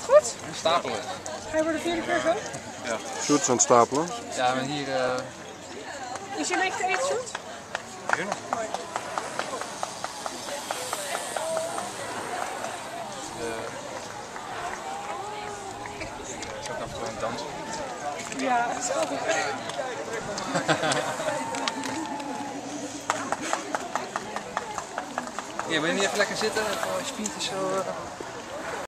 Gaat het goed? Stapelen. Ga je voor de vierde keer zo? Ja. Sjoerd is aan het stapelen. Ja, maar hier... Is je mee te eten, Sjoerd? Tuurlijk. Mooi. Is ook af en toe aan het dansen. Ja, dat is altijd. Hier, wil je niet even lekker zitten? Even je spietjes zo...